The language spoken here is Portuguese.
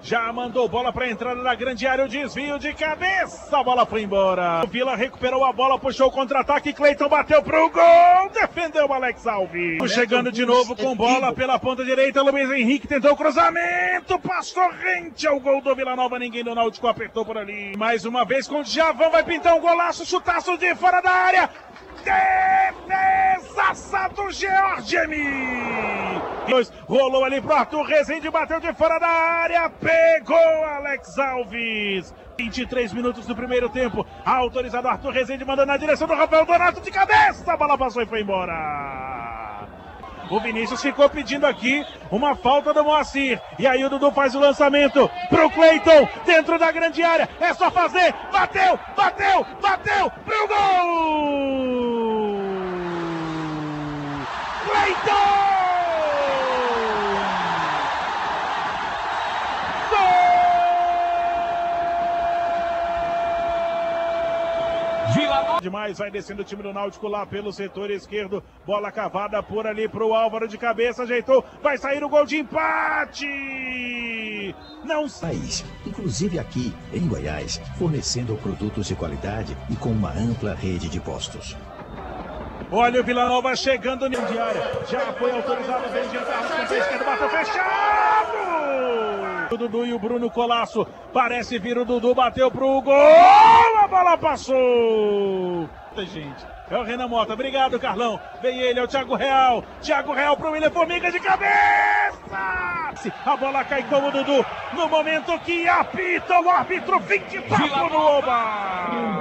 já mandou bola para a entrada da grande área, o desvio de cabeça, a bola foi embora. O Vila recuperou a bola, puxou o contra-ataque, Cleiton bateu pro gol, defendeu o Alex Alves. Chegando de novo com bola pela ponta direita, Luiz Henrique tentou o cruzamento, passou rente ao gol do Vila Nova, ninguém do Náutico apertou por ali. Mais uma vez com o Djavan, vai pintar um golaço, chutaço de fora da área. Defesaça do Georgemi. Rolou ali pro Arthur Rezende, bateu de fora da área, pegou Alex Alves. 23 minutos do primeiro tempo, autorizado Arthur Rezende, mandando na direção do Rafael Donato de cabeça, a bola passou e foi embora. O Vinícius ficou pedindo aqui uma falta do Moacir. E aí o Dudu faz o lançamento pro Cleiton, dentro da grande área. É só fazer, bateu, bateu, bateu pro gol! Cleiton! Demais, vai descendo o time do Náutico lá pelo setor esquerdo, bola cavada por ali pro Álvaro de cabeça, ajeitou, vai sair o gol de empate! Não sai! Inclusive aqui, em Goiás, fornecendo produtos de qualidade e com uma ampla rede de postos. Olha o Vila Nova chegando na área, já foi autorizado, vem de entrada com o pé esquerdo, bateu fechado! O Dudu e o Bruno Colasso, parece vir o Dudu, bateu pro gol, a bola passou! Gente, é o Renan Mota, obrigado Carlão, vem ele, é o Thiago Real pro William Formiga de cabeça! A bola cai com o Dudu, no momento que apita o árbitro, 24 no Oba!